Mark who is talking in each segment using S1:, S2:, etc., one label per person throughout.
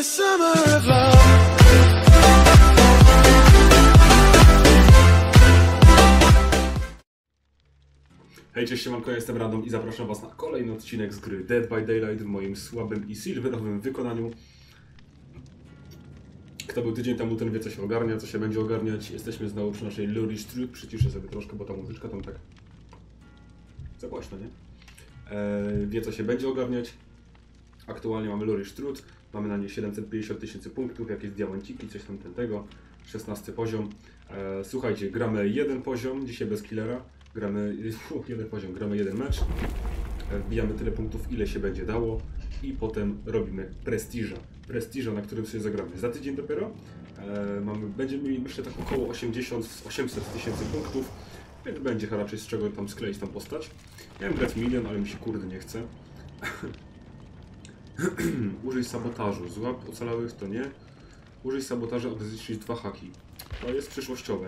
S1: the summer of love.
S2: Hej, cześć, siemanko, ja jestem Radom i zapraszam was na kolejny odcinek z gry Dead by Daylight w moim słabym i silverowym wykonaniu. Kto był tydzień temu, ten wie, co się ogarnia, co się będzie ogarniać. Jesteśmy znowu przy naszej Lurish Truth. Przyciszę sobie troszkę, bo ta muzyczka tam tak za głośno, nie? Wie, co się będzie ogarniać. Aktualnie mamy Lurish Truth. Mamy na niej 750 000 punktów, jakieś diamenciki, coś tam tego. 16 poziom. Słuchajcie, gramy jeden poziom, dzisiaj bez killera. Gramy jeden poziom, gramy jeden mecz. Wbijamy tyle punktów, ile się będzie dało. I potem robimy prestiża, na którym sobie zagramy. Za tydzień dopiero będziemy mieli, myślę, tak około 800 000 punktów. Więc będzie raczej z czego tam skleić tą postać. Miałem grać milion, ale mi się kurde nie chce. Użyj sabotażu. Złap ocalałych, to nie. Użyj sabotażu, aby zniszczyć 2 haki. To jest przyszłościowe.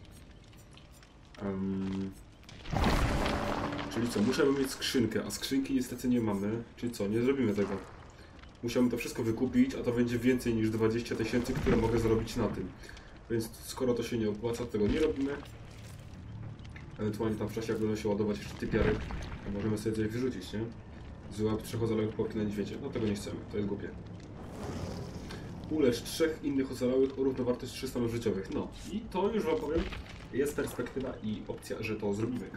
S2: Czyli co, muszę mieć skrzynkę, a skrzynki niestety nie mamy. Czyli co, nie zrobimy tego. Musiałbym to wszystko wykupić, a to będzie więcej niż 20 000, które mogę zarobić na tym. Więc skoro to się nie opłaca, to tego nie robimy. Ewentualnie tam w czasie, jak będą się ładować jeszcze typiary, to możemy sobie coś wyrzucić, nie? Złap 3 ocalałych porki na niedźwiedzie. No tego nie chcemy, to jest głupie. Ulecz 3 innych ocalałych o równowartość 300 noż życiowych. No i to już wam powiem, jest perspektywa i opcja, że to zrobimy.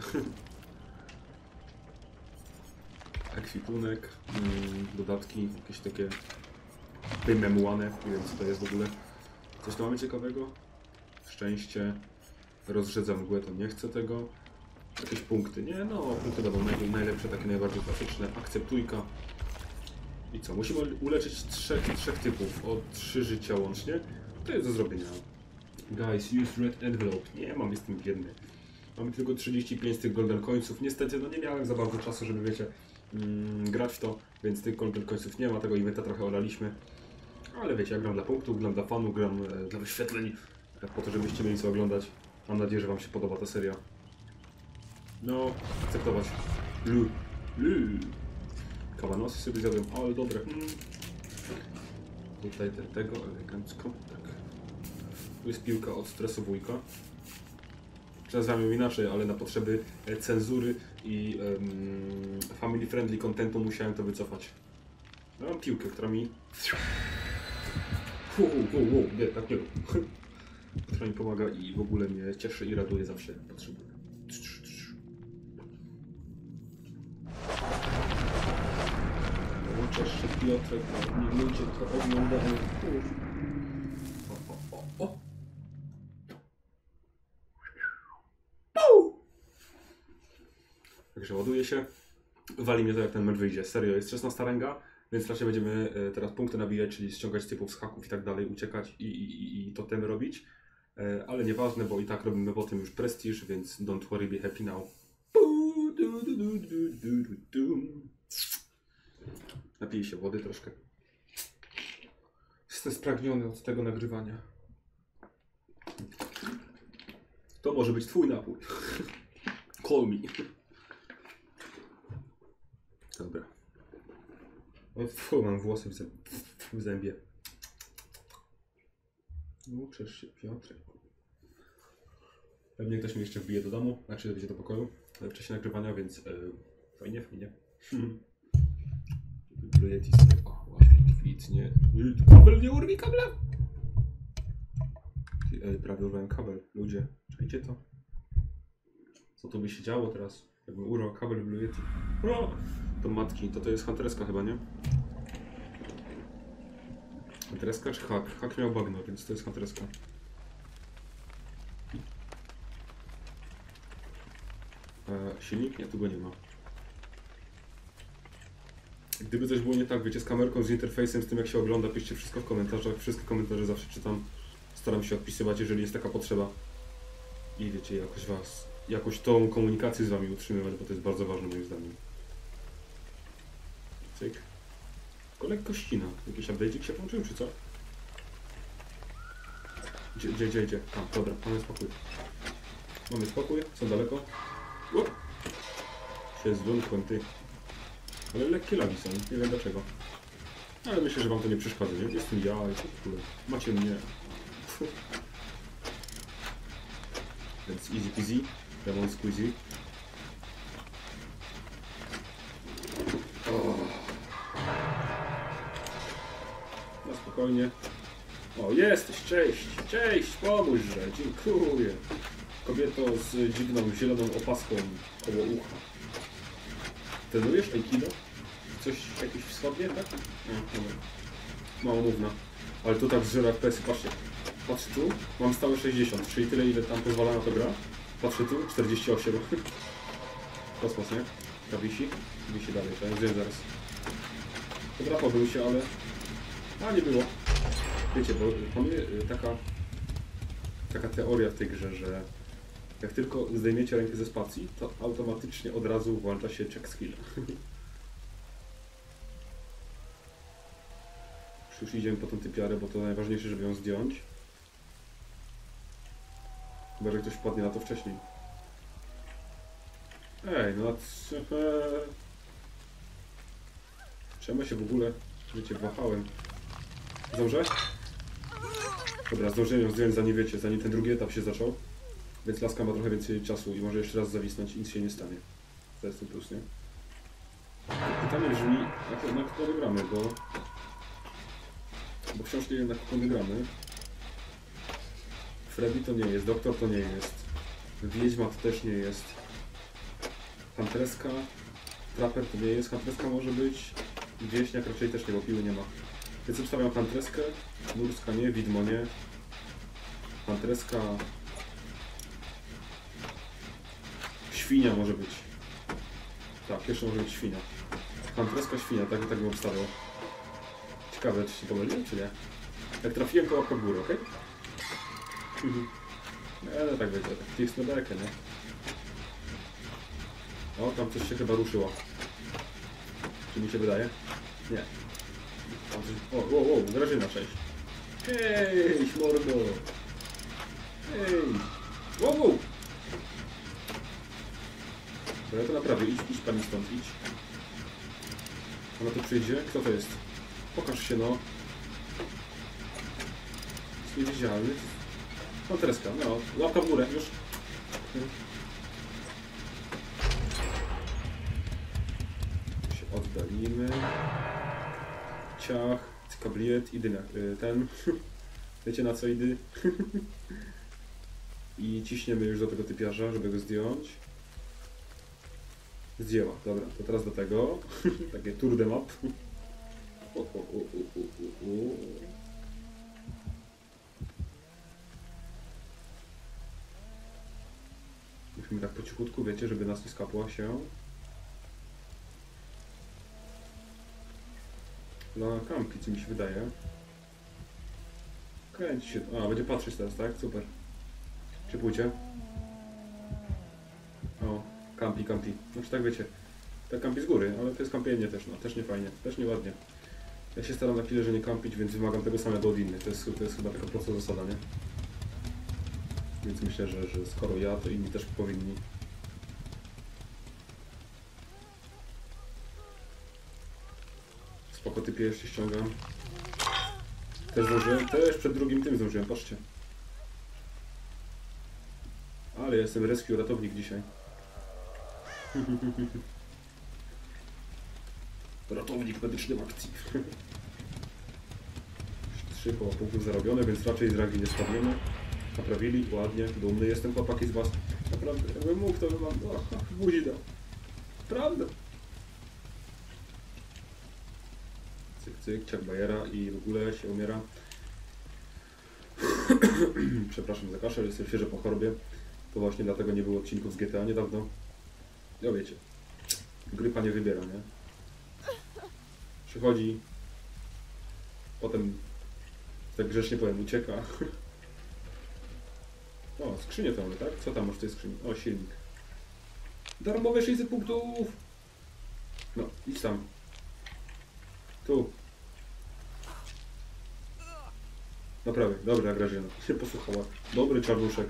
S2: Ekwipunek, dodatki, jakieś takie wymemułane, nie wiem, co to jest w ogóle. Coś tu mamy ciekawego? Szczęście, rozrzedza mgłę, to nie chcę tego. Jakieś punkty, nie? No, punkty będą najlepsze, takie najbardziej klasyczne. Akceptujka. I co? Musimy uleczyć trzech typów o 3 życia łącznie. To jest do zrobienia. Guys, use red envelope. Nie mam, jestem biedny. Mamy tylko 35 tych golden coinsów. Niestety, no nie miałem za bardzo czasu, żeby, wiecie, grać w to, więc tych golden coinsów nie ma, tego eventa trochę olaliśmy. Ale wiecie, ja gram dla punktów, gram dla fanów, gram dla wyświetleń, po to, żebyście mieli co oglądać. Mam nadzieję, że wam się podoba ta seria. No, akceptować. Kawanosy sobie zjadłem, ale dobre. Tutaj tego elegancko, tak. Tu jest piłka od stresowujka. Nazywam ją inaczej, ale na potrzeby cenzury i family friendly contentu musiałem to wycofać. No, mam piłkę, która mi... Nie, tak nie rób. Która mi pomaga i w ogóle mnie cieszy i raduje zawsze, jak potrzebuję. Cześć, Piotrek, nie ludzie to oglądają. Także ładuje się. Wali mnie to, jak ten mecz wyjdzie. Serio, jest 16 ranga, więc raczej będziemy teraz punkty nabijać, czyli ściągać typów z haków i tak dalej, uciekać i totemy robić. Ale nieważne, bo i tak robimy potem już prestiż, więc don't worry, be happy now. Napiję się wody troszkę. Jestem spragniony od tego nagrywania. To może być twój napój. Call me. Dobra. O, mam włosy w zębie. Uczesz się, Piotrek. Pewnie ktoś mnie jeszcze wbije do domu, znaczy będzie do pokoju. W czasie nagrywania, więc fajnie. Blue sobie. O, kwitnie. Kabel, nie urwij kabla! Prawie urwałem kabel. Ludzie, czajcie to? Co tu by się działo teraz? Jakbym urwał kabel w Blue Yeti. O! To matki, to jest huntereska chyba, nie? Huntereska czy hak? Hak miał bagno, więc to jest huntereska. Silnik? Nie, tu go nie ma. Gdyby coś było nie tak, wiecie, z kamerką, z interfejsem, z tym jak się ogląda, piszcie wszystko w komentarzach. Wszystkie komentarze zawsze czytam. Staram się odpisywać, jeżeli jest taka potrzeba. I wiecie, jakoś tą komunikację z wami utrzymywać, bo to jest bardzo ważne moim zdaniem. Cyk. Tylko lekko ścina. Jakiś update'ik się włączył, czy co? Gdzie? A, dobra, mamy spokój. Mamy spokój, są daleko. Się zwątłem, ty. Ale lekkie lagi są, nie wiem dlaczego. Ale myślę, że wam to nie przeszkadza, nie? Jestem ja i w ogóle macie mnie. Więc easy peasy, lemon squeezy. No spokojnie. O, jesteś, cześć, cześć, pomóżże, dziękuję. Kobieto z dziwną, zieloną opaską koło ucha. Trenujesz Aikido? Coś jakieś wschodnie, tak? No, dobra. Mało mówna. Ale to tak zżera FPS-y, patrzcie. Patrzę tu, mam stałe 60, czyli tyle ile tam pozwala na to gra. Patrzę tu, 48. Kosmos, nie? Ta wisi dalej, to zjem zaraz. Podrapałbym się, ale... A, nie było. Wiecie, bo panuje taka teoria w tej grze, że jak tylko zdejmiecie rękę ze spacji, to automatycznie od razu włącza się check skill. Już idziemy po tą typiarę, bo to najważniejsze, żeby ją zdjąć. Chyba, że ktoś wpadnie na to wcześniej. Ej, no czemu się w ogóle, wiecie, wahałem? Zdążę? Dobra, zdążyłem ją zdjąć, zanim wiecie, zanim ten drugi etap się zaczął. Więc laska ma trochę więcej czasu i może jeszcze raz zawisnąć i nic się nie stanie. To jest ten plus, nie? Pytanie brzmi, na kogo gramy, bo wciąż nie wiem, na kogo gramy. Freddy to nie jest, Doktor to nie jest, Wiedźma to też nie jest, Huntereska, Trapper to nie jest, Huntereska może być, Wieśniak raczej też nie, bo piły nie ma. Więc obstawiam Huntereskę, Murska nie, Widmo nie, Huntereska, Świnia może być. Tak, jeszcze może być Świnia. Huntereska, Świnia, tak bym obstawiał. Ciekawe, czy się pomyliłem, czy nie? Jak trafiłem, to łapka w górę, okej? No tak wiecie, tak jest na bekę, nie? O, tam coś się chyba ruszyło. Czy mi się wydaje? Nie. Tam coś... O, Grażyna, cześć. Hej, mordo! Hej! Wow! Bo ja to naprawię, idź pani stąd, idź. Ona tu przyjdzie? Kto to jest? Pokaż się, no. Jest niewidzialny. Huntereska, no. Łapka w górę, już. Się oddalimy. Ciach, kabliet, idy ten. Wiecie na co idy? I ciśniemy już do tego typiarza, żeby go zdjąć. Zdjęła, dobra, to teraz do tego. Takie tour de map. Musimy tak po cichutku, wiecie, żeby nas nie skapła się. Dla kampi, co mi się wydaje. Kręci się. A, będzie patrzeć teraz, tak? Super. Czy pójdzie? O, kampi. Znaczy tak wiecie. Tak kampi z góry, ale to jest kampienie też, no. Też nie fajnie, też nie ładnie. Ja się staram na chwilę, że nie kampić, więc wymagam tego samego od innych. To jest chyba taka prosta zasada, nie? Więc myślę, że skoro ja, to inni też powinni. Spoko, typie jeszcze ściągam. Też zdążyłem, też przed drugim tym zdążyłem, patrzcie. Ale ja jestem rescue ratownik dzisiaj. Ratownik medyczny w akcji. 3 koła punktów zarobione, więc raczej z rangi nie spadniemy. Naprawili, ładnie, dumny jestem chłopaki z was. Naprawdę, jakbym mógł, to bym wam w buzi dał. Prawda. Cyk, ciak bajera i w ogóle się umiera. Przepraszam za kaszel, jestem świeżo po chorobie. To właśnie dlatego nie było odcinków z GTA niedawno. Ja wiecie, grypa nie wybiera, nie? Przychodzi, potem, tak grzecznie powiem, ucieka. O, skrzynię to mamy, tak? Co tam masz w tej skrzyni? O, silnik. Darmowe 600 punktów! No, idź tam. Tu. Naprawię. Dobra, Grażyna. Się posłuchała. Dobry czarnuszek.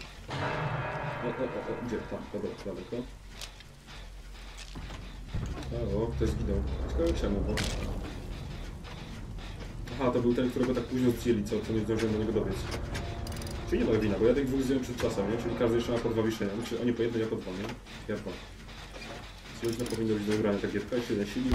S2: O, gdzie? Tam, dobra, daleko. O, ktoś zginął. Ciekawe jak się mógł. Aha, to był ten, którego tak późno zdjęli, co nie zdążyłem do niego dobiec. Czyli nie ma wina, bo ja tych dwóch zdjąłem przed czasem, nie? Czyli każdy jeszcze ma po 2 wiszenia. Znaczy oni po 1, ja po 2, nie? Ja 2. Luźno powinno być do wygrania tak gierka, jeszcze jeden silnik.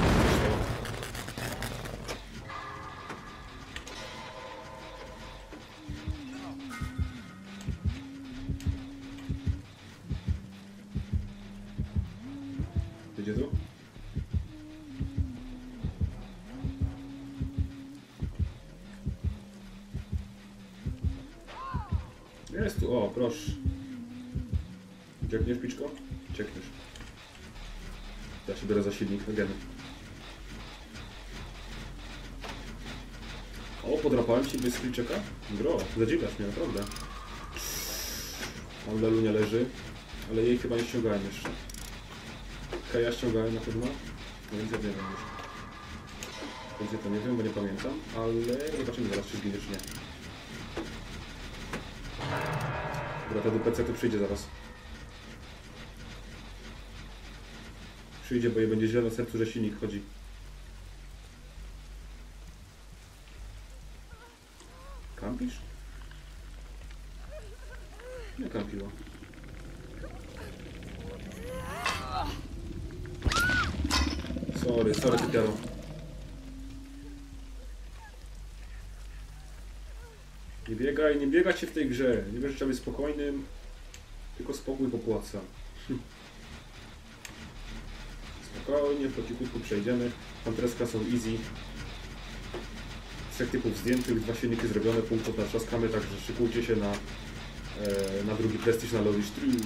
S2: Idzie tu? Jest tu, o proszę. Uciekniesz, piczko? Uciekniesz. Ja się biorę za silnik, again. O, podrapałem ci bez kliczeka? Bro, zadziwiasz mnie, naprawdę. Tam Lelunia leży, ale jej chyba nie ściągałem jeszcze. Ja ściągałem na pewno, no więc ja nie wiem już. Więc ja to nie wiem, bo nie pamiętam, ale zobaczymy zaraz, czy zginie, czy nie. Dobra, to do PC tu przyjdzie zaraz. Przyjdzie, bo jej będzie źle na sercu, że silnik chodzi. Kampisz? Nie kampiło. Sorry, typiaro. Nie biegać się w tej grze. Nie wiesz, że trzeba być spokojnym. Tylko spokój popłaca. Spokojnie, po cichutku przejdziemy. Tam teraz są easy. 3 typów zdjętych, 2 silniki zrobione, punktów natrzaskamy, także szykujcie się na drugi prestiż na Lowry Street.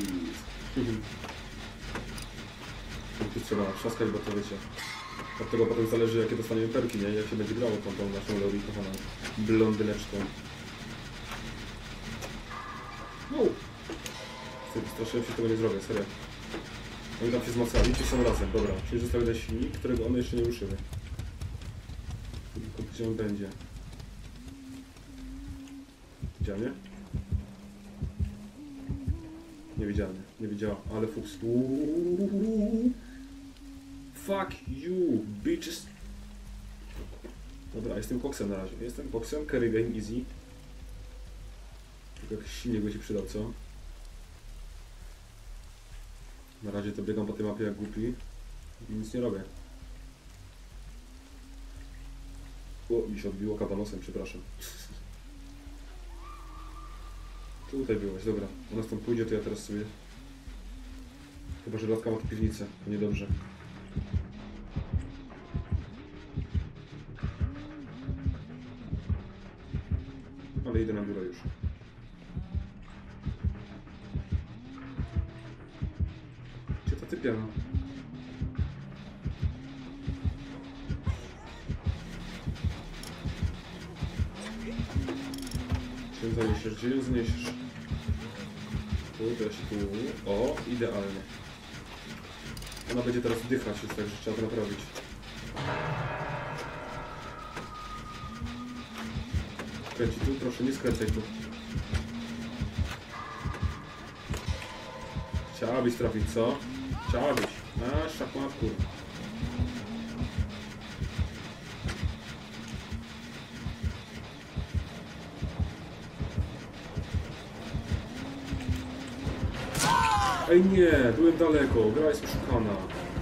S2: Punktów trzeba natrzaskać, bo to wiecie. Od tego potem zależy, jakie dostaniemy perki, nie? Jak się będzie grało tą naszą Lowry kochaną blondyneczką. No! Straszyłem się, tego nie zrobię, serio. Oni tam się zmacali, czy są razem, dobra. Czyli został jeden silnik, którego one jeszcze nie ruszyły. Tylko gdzie on będzie? Widzialnie? Niewidzialnie, nie widziała, ale fuks. Fuck you, bitches! Dobra, jestem koksem na razie. Jestem koksem, carry game easy. Tylko jakiś silnik by się przydał, co? Na razie to biegam po tej mapie jak głupi i nic nie robię. O, mi się odbiło kabanosem, przepraszam. Tutaj byłaś, dobra. Ona stąd pójdzie, to ja teraz sobie... Chyba, że latka ma tu piwnicę, to niedobrze. Ale idę na górę już. Gdzie ta typiana? Czym zaniesiesz? Gdzie ją zniesiesz? Tu też, tu. O, idealnie. Ona będzie teraz dychać, już także trzeba to naprawić. Kręci tu, proszę, nie skręcaj tu. Chciałabyś trafić, co? Chciałabyś. A, szachmatku. Ej nie, byłem daleko, gra jest oszukana.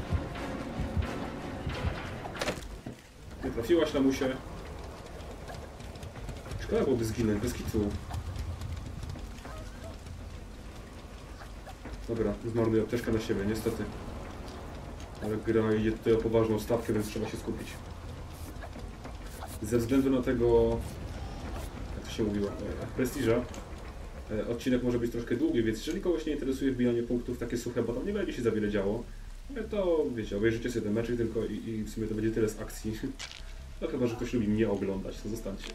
S2: Nie trafiłaś na musie. Szkoda byłoby zginąć, bez kitu. Dobra, zmarnuję apteczkę na siebie, niestety. Ale gra idzie tutaj o poważną stawkę, więc trzeba się skupić. Ze względu na tego... Jak to się mówiło? Prestiża. Odcinek może być troszkę długi, więc jeżeli kogoś nie interesuje wbijanie punktów takie suche, bo tam nie będzie się za wiele działo, to wiecie, obejrzycie sobie ten meczek tylko i w sumie to będzie tyle z akcji. No chyba, że ktoś lubi mnie oglądać, to zostańcie.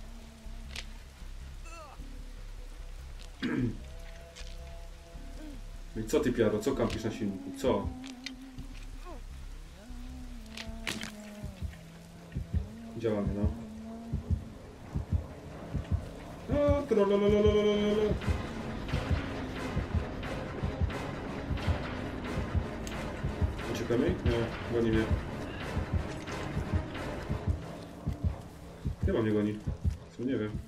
S2: No i co ty, Piaro, co kampisz na silniku? Co? Działamy, no. A, Czekamy? Nie, goni mnie. Chyba mnie goni. Co nie wiem.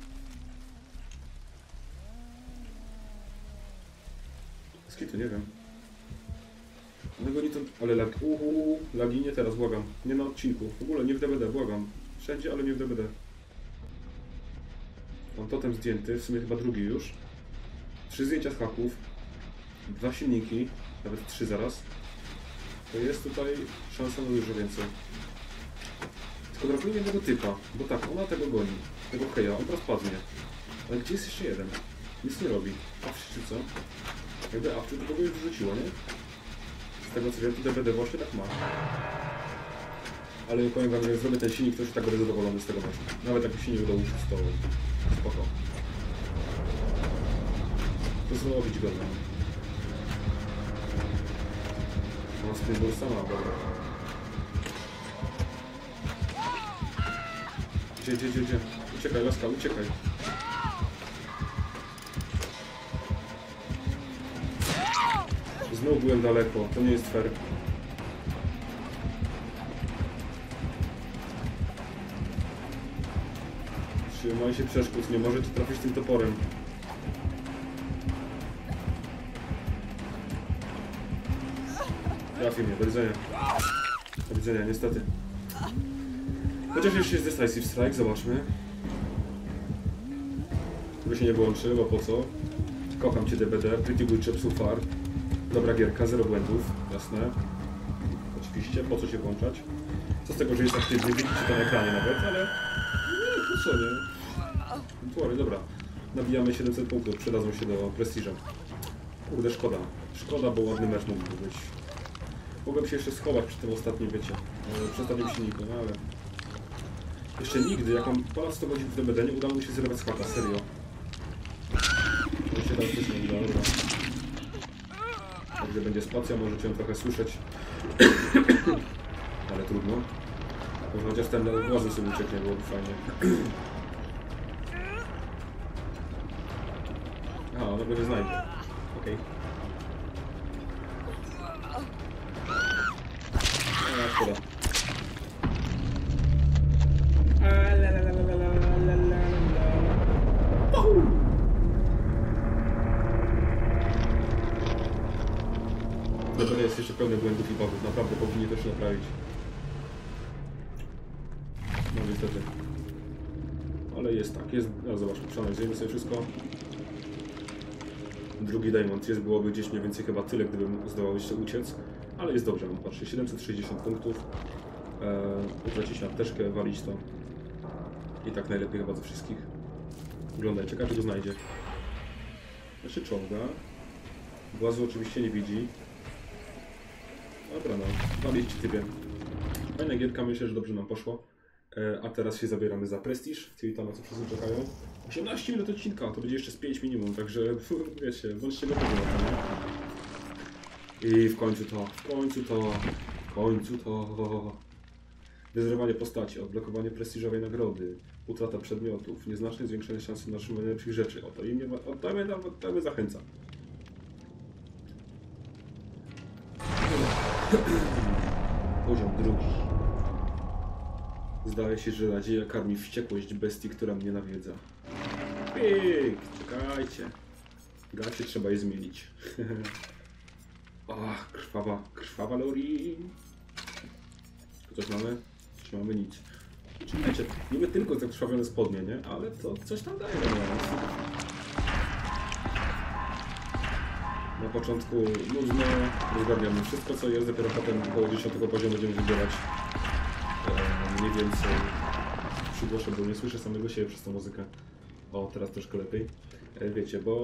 S2: Skitu, nie wiem. Ale goni to... Ale lag... Lagi nie teraz, błagam. Nie na odcinku. W ogóle nie w DBD, błagam. Wszędzie, ale nie w DBD. Mam totem zdjęty, w sumie chyba drugi już. 3 zdjęcia z haków. 2 silniki. Nawet 3 zaraz. To jest tutaj szansa na dużo więcej. Tylko brakuje jednego typa, bo tak, ona tego goni. Tego heja, on teraz padnie. Ale gdzie jest jeszcze jeden? Nic nie robi. Awczy czy co? Jakby awczy, to go już wyrzuciło, nie? Z tego co wiem, to DBD właśnie tak ma. Ale powiem wam, że jak zrobię ten silnik, to już tak będę zadowolony z tego meczu. Nawet jak się nie uda użyć, to spoko. To zrobić go, no. Ona sprinball sama, dobra. Gdzie? Uciekaj, laska, uciekaj. Znowu byłem daleko, to nie jest fair. Trzymaj się przeszkód, nie możecie trafić tym toporem. Trafi mnie, do widzenia. Do widzenia, niestety. Chociaż jeszcze jest Decisive Strike, zobaczmy. Żeby się nie wyłączy, bo po co? Kocham cię DBD, pretty good job so far. Dobra gierka, 0 błędów, jasne. Oczywiście, po co się włączać? Co z tego, że jest aktywny, widzicie to na ekranie nawet, ale... Nie, po co nie? Twory, dobra. Nabijamy 700 punktów, przydadzą się do prestiża. Kurde, szkoda. Szkoda, bo ładny mecz mógłby być. Mogłem się jeszcze schować przy tym ostatnim, wiecie, przy ostatnim silniku, no ale... Jeszcze nigdy, jak mam ponad 100 godzin w DBD, nie udało mi się zerwać składa, serio. To się teraz też nie uda, dobra. Gdzie będzie spacja, możecie ją trochę słyszeć. Ale trudno. Może chociaż ten włazy sobie ucieknie, byłoby fajnie. Aha, ona go nie znajdzie. Okej. Szkoda. DBD jest jeszcze pełny błędów i bugów, naprawdę powinni to się naprawić. No niestety. Ale jest tak, jest... No zobaczmy, przeanalizujemy sobie wszystko. Drugi diamond jest, byłoby gdzieś mniej więcej chyba tyle, gdybym zdołał jeszcze uciec. Ale jest dobrze, mam patrzę, 760 punktów. Utracić na apteczkę, walić to. I tak najlepiej chyba ze wszystkich. Oglądajcie, każdy go znajdzie. Znaczy czołga. Włazu oczywiście nie widzi. Dobra, no, walić typie. Fajna gierka, myślę, że dobrze nam poszło. A teraz się zabieramy za prestiż, czyli to, na co wszyscy czekają. 18 minut odcinka, to będzie jeszcze z 5 minimum, także wiecie, bądźcie gotowi na to, nie? I w końcu to. Wyzrywanie postaci, odblokowanie prestiżowej nagrody, utrata przedmiotów, nieznaczne zwiększenie szansy na otrzymanie lepszych rzeczy. O to im nie ma, oddamy zachęca. Poziom drugi. Zdaje się, że nadzieja karmi wściekłość bestii, która mnie nawiedza. Pyk, czekajcie. Gacie trzeba je zmienić. Ach, krwawa Lori. Tu coś mamy? Czy mamy nic? Czekajcie, niby tylko zakrwawione spodnie, nie? Ale to coś tam daje. Na początku nudno, rozgarniamy wszystko co jest, dopiero potem około 10 poziomu będziemy wybierać mniej więcej. Przygłoszę, bo nie słyszę samego siebie przez tą muzykę. O, teraz troszkę lepiej. Wiecie, bo...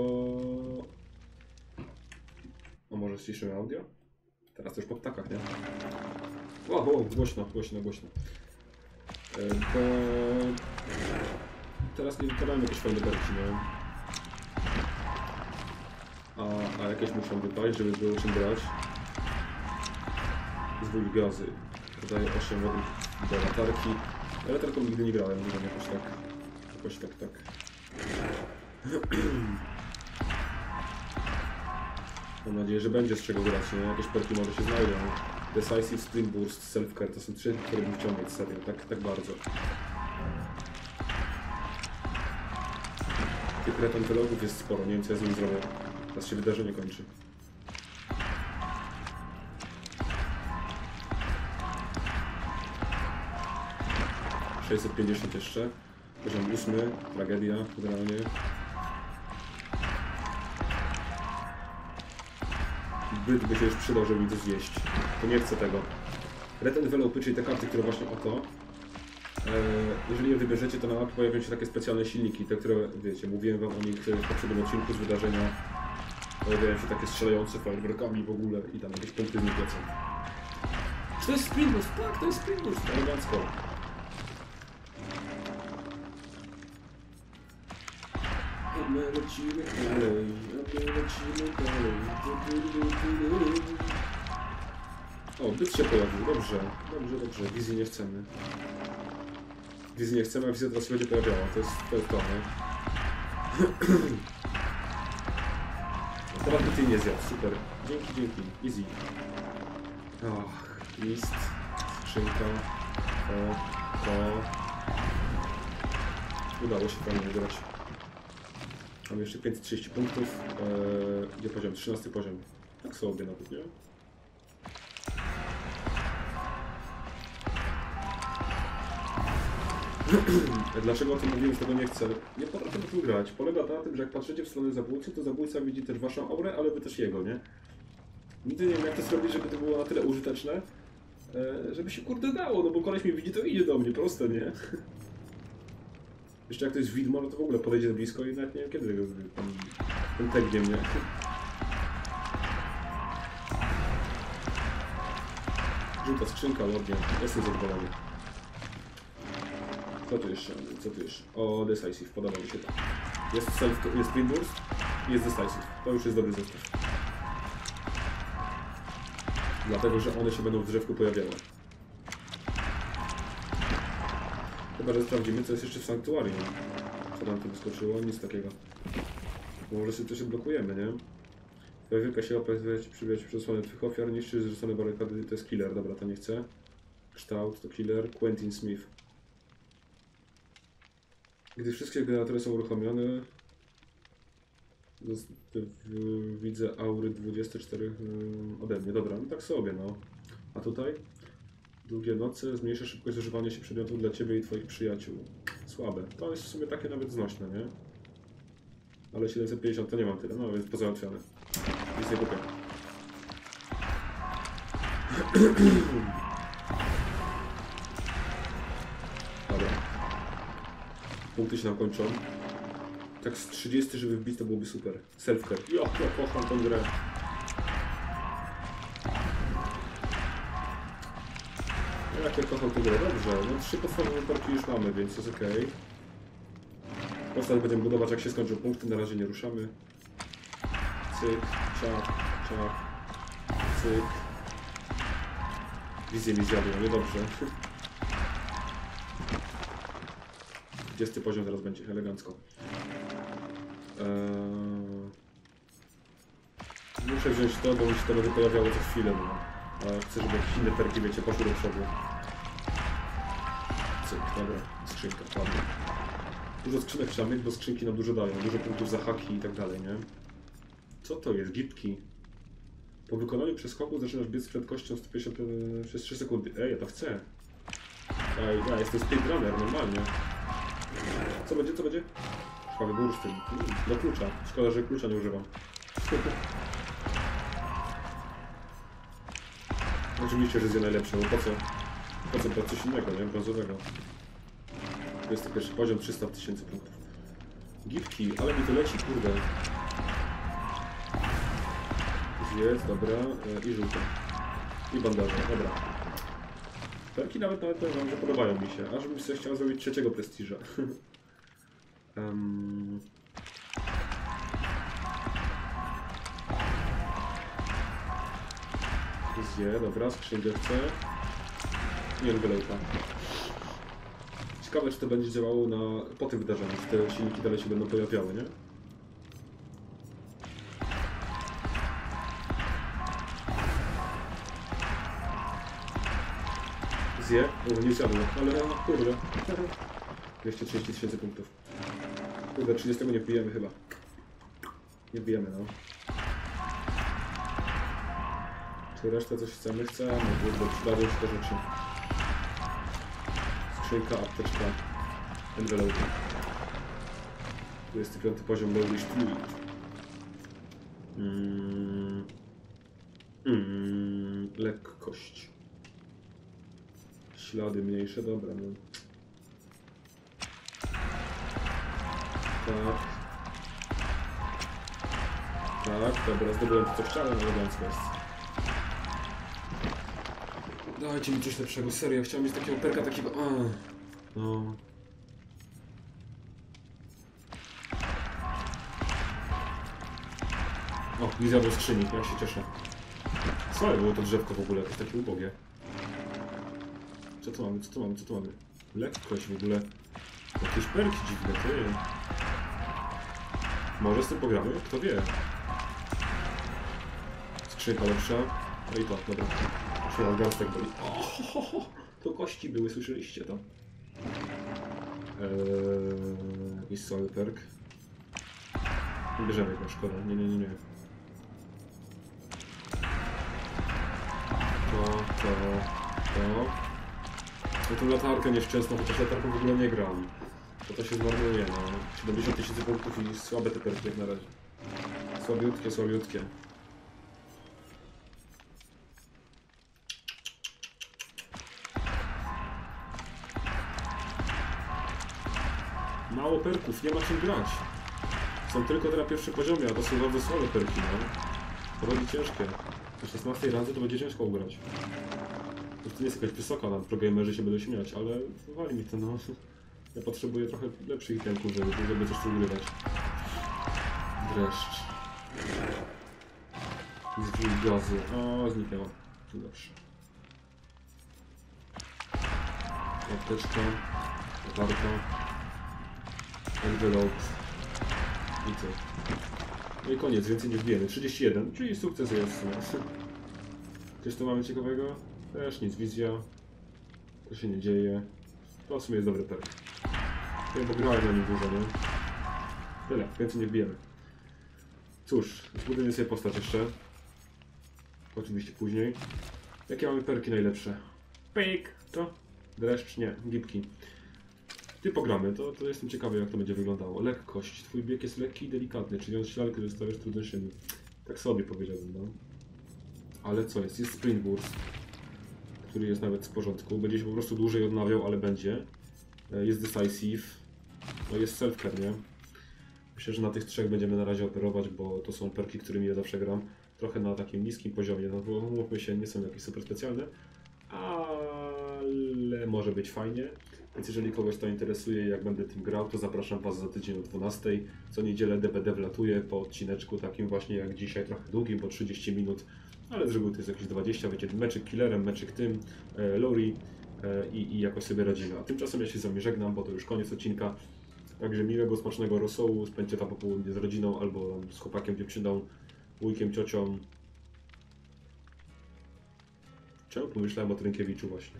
S2: O, może ściszymy audio? Teraz to już po ptakach, nie? O, głośno. Bo... Teraz nie wykonałem jakieś fajne berki, nie? A jakieś muszą wypaść, żeby było czym grać. Zwój gazy. Podaję 8 wody do latarki. Ja latarką nigdy nie grałem, nie wiem, jakoś tak. Mam nadzieję, że będzie z czego grać, nie? Jakieś perki może się znajdą. Decisive, Sprint Burst, Self Care to są 3, które bym chciał mieć serio, tak bardzo. Tych retentologów jest sporo, nie wiem co ja z nim zrobię. Teraz się wydarzenie kończy. $650 jeszcze. Poziom 8, tragedia, generalnie. Byt by się już przydał, żeby mi to zjeść. To nie chcę tego. Red Envelope, czyli te karty, które właśnie oto. Jeżeli je wybierzecie, to na mapie pojawią się takie specjalne silniki, te, które, wiecie, mówiłem wam o nich w poprzednim odcinku z wydarzenia. Pojawiają się takie strzelające fajerwerkami w ogóle i tam jakieś punkty z nich lecą. Czy to jest Sprint Burst? Tak, to jest Sprint Burst, elegancko. A my lecimy dalej, a my lecimy dalej. O, byt się pojawił, dobrze, dobrze. Wizji nie chcemy. Wizji nie chcemy, a wizja teraz się będzie pojawiała, to jest to, nie? Teraz by ty nie zjadł, super. Dzięki, easy. Ach, list, skrzynka, to. Udało się fajnie wygrać. Mam jeszcze 530 punktów. Gdzie poziom? 13 poziom. Tak sobie nawet, nie? Dlaczego o tym mówiłem, że tego nie chcę? Nie potrafię w tym grać. Polega na tym, że jak patrzycie w stronę zabójcy, to zabójca widzi też waszą aurę, ale wy też jego, nie? Nigdy nie wiem jak to zrobić, żeby to było na tyle użyteczne, żeby się kurde dało, no bo koleś mnie widzi, to idzie do mnie, proste, nie? Jeszcze jak to jest widmo, no to w ogóle podejdzie do blisko i nawet nie wiem kiedy tego zrobię. Ten tegnie mnie. Żółta skrzynka, ładnie. Jestem zadowolony. Co tu jeszcze? O, Decisive, podoba mi się to. Jest Sprint Burst i jest Decisive. To już jest dobry zestaw. Dlatego, że one się będą w drzewku pojawiały. Chyba, że sprawdzimy, co jest jeszcze w Sanktuarium. Co nam tu wyskoczyło? Nic takiego. Może sobie coś odblokujemy, nie? Pojawiłka się opędzać, przybijać przesłane twych ofiar, niszczysz zrzucone barykady, to jest killer. Dobra, to nie chcę. Kształt to killer. Quentin Smith. Gdy wszystkie generatory są uruchomione, widzę aury 24 ode mnie. Dobra, no tak sobie, no. A tutaj? Długie noce, zmniejsza szybkość zużywania się przedmiotów dla ciebie i twoich przyjaciół. Słabe. To jest w sumie takie nawet znośne, nie? Ale 750 to nie mam tyle, no więc pozałatwiane. Nic nie kupię. Dobra. Punkty się nam kończą. Tak z 30, żeby wbić, to byłoby super. Self-care. Ja kocham tą grę. Jak ja kocham tę grę? Dobrze. No 3 podstawowe perki już mamy, więc jest ok. Postać będziemy budować, jak się skończą punkty. Na razie nie ruszamy. Cyk, ciach, cyk. Wizję mi zjadło, niedobrze. 20 poziom zaraz będzie, elegancko. Muszę wziąć to, bo mi się to będzie pojawiało co chwilę, no. A chcę, żeby jakieś inne perki, wiecie, poszły do przodu. Cyk, dobra, skrzynka, ładnie. Dużo skrzynek trzeba mieć, bo skrzynki nam dużo dają, dużo punktów za haki i tak dalej, nie? Co to jest? Gipki. Po wykonaniu przeskoku zaczynasz biec z prędkością 150 przez 3 sekundy. Ej, ja to chcę. Ej, ja jestem speedrunner, normalnie. Co będzie? Krwawy bursztyn. Do klucza. Szkoda, że klucza nie używam. Oczywiście, że jest najlepsze, bo po co brać coś innego, nie? Brązowego. To jest to pierwszy poziom, 300 000 punktów. Gipki, ale mi to leci, kurde. Jest, dobra. I żółte. I bandaże, dobra. Perki nawet powiem, że podobają mi się. Aż bym sobie chciał zrobić 3. prestiża. Dobra, skrzynkę chcę. I envelope'a. Ciekawe, czy to będzie działało po tym wydarzeniu, czy te silniki dalej się będą pojawiały, nie? nie zjadło, ale no, kurde. 230 000 punktów. Kurde, 30 nie wbijemy chyba. Nie wbijemy, no. Czy resztę coś chcemy? Chcemy, kurde, przydadzą się te rzeczy. Skrzynka, apteczka, envelope. 25 poziom Low Wish lekkość. Ślady mniejsze, dobra, no. Tak. Tak, dobra, zdobyłem to co chciałem, elegancko jest. Dajcie mi coś lepszego, serio, chciałem mieć takiego perka, takiego... No. O, wizja do skrzyni, ja się cieszę. Co było to drzewko w ogóle, to jest takie ubogie. Co tu mamy, co tu mamy, co tu mamy? Lekkość w ogóle. Jakieś perki dziwne, ty. Może z tym pogramy? Kto wie. Skrzynka lepsza. No i to, dobra. Przyjął garstek boli. O, to kości były, słyszeliście to? Jakiś słaby perk. Nie bierzemy go, szkoda. Nie. To. No tą latarkę nieszczęsną, chociaż latarką w ogóle nie gram. To się zmarnuje, no. 70 000 punktów i słabe te perki jak na razie. Słabiutkie. Mało perków, nie ma czym grać. Są tylko teraz pierwsze poziomie, a to są bardzo słabe perki, no. To będzie ciężkie. Na 16 razy to będzie ciężko ugrać. To nie jest jakaś wysoka, na progamerzy się będą śmiać, ale wali mi to, no. Ja potrzebuję trochę lepszych itemków, żeby coś tu ugrywać. Dreszcz. Zwój gazy. O, zniknęło. Tu dobrze. Apteczka. Latarka. Envelope. I co? No i koniec, więcej nie wbijemy. 31, czyli sukces jest. Coś tu mamy ciekawego? Też nic, wizja. To się nie dzieje. To w sumie jest dobry perk. Ja bo grałem na nim dużo, nie? Tyle, więcej nie wbijemy. Cóż, zbudujemy sobie postać jeszcze. Oczywiście później. Jakie mamy perki najlepsze? Pyk! To? Dreszcz? Nie, gipki. Ty pogramy, to jestem ciekawy jak to będzie wyglądało. Lekkość. Twój bieg jest lekki i delikatny, czyli on śladkę zostawiasz trudniejszymi. Tak sobie powiedziałbym, no. Ale co jest? Jest Sprint Burst, który jest nawet w porządku. Będzie się po prostu dłużej odnawiał, ale będzie. Jest Decisive. No jest Self-Care, nie? Myślę, że na tych trzech będziemy na razie operować, bo to są perki, którymi ja zawsze gram. Trochę na takim niskim poziomie, no bo mówmy się, nie są jakieś super specjalne. Ale może być fajnie. Więc jeżeli kogoś to interesuje, jak będę tym grał, to zapraszam Was za tydzień o 12. Co niedzielę DBD wlatuje po odcineczku takim właśnie jak dzisiaj, trochę długim, bo 30 minut. Ale z reguły to jest jakieś 20, będzie meczyk killerem, meczyk tym, Lori i jakoś sobie radzimy. A tymczasem ja się z Wami żegnam, bo to już koniec odcinka. Także miłego, smacznego rosołu, spędźcie tam popołudnie z rodziną albo z chłopakiem, dziewczyną, wujkiem, ciocią. Czemu pomyślałem o Trynkiewiczu właśnie?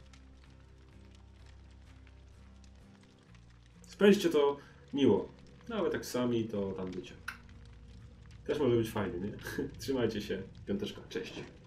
S2: Spędźcie to miło. Nawet tak sami to tam bycie. Też może być fajnie, nie? Trzymajcie się. Piąteczka. Cześć.